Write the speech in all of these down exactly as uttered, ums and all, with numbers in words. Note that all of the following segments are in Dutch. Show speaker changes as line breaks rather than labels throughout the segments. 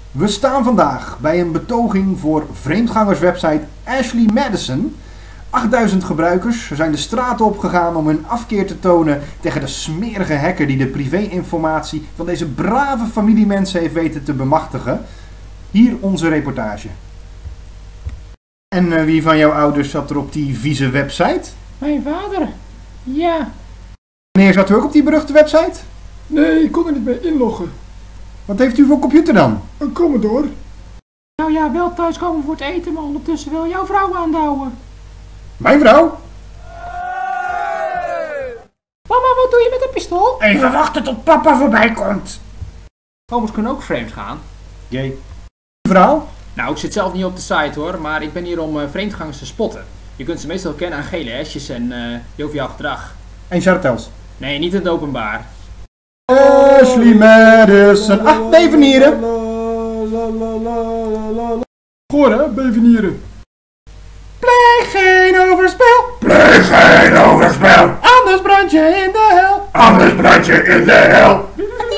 We staan vandaag bij een betoging voor vreemdgangerswebsite Ashley Madison. achtduizend gebruikers zijn de straten opgegaan om hun afkeer te tonen tegen de smerige hacker die de privé-informatie van deze brave familiemensen heeft weten te bemachtigen. Hier onze reportage. En uh, wie van jouw ouders zat er op die vieze website?
Mijn vader. Ja.
Wanneer zat u ook op die beruchte website?
Nee, ik kon er niet mee inloggen.
Wat heeft u voor computer dan?
Een Commodore.
Nou ja, wel thuiskomen voor het eten, maar ondertussen wil jouw vrouw aandouwen.
Mijn vrouw?
Mama, wat doe je met een pistool?
Even wachten tot papa voorbij komt.
Homos kunnen ook vreemd gaan.
Jee. Vrouw?
Nou, ik zit zelf niet op de site hoor, maar ik ben hier om uh, vreemdgangers te spotten. Je kunt ze meestal kennen aan gele hesjes en uh, joviaal gedrag.
En chartels?
Nee, niet in het openbaar.
Ashley Madison. Ah, Bevenieren.
Goor hè, Bevenieren.
Pleeg geen overspel.
Pleeg geen overspel.
Anders brand je in de hel.
Anders brand je in de hel.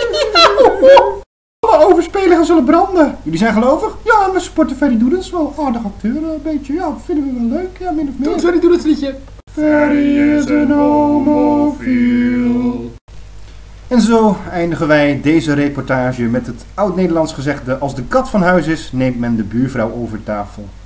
Alle overspeligen zullen branden. Jullie zijn gelovig? Ja, we supporten Ferry Doedens. Wel een aardig acteur, een beetje. Ja, vinden we wel leuk. Ja, min of
Doe het
meer.
Ferry Doedens liedje.
Ferry is een homofiel. En zo eindigen wij deze reportage met het oud-Nederlands gezegde: als de kat van huis is, neemt men de buurvrouw over tafel.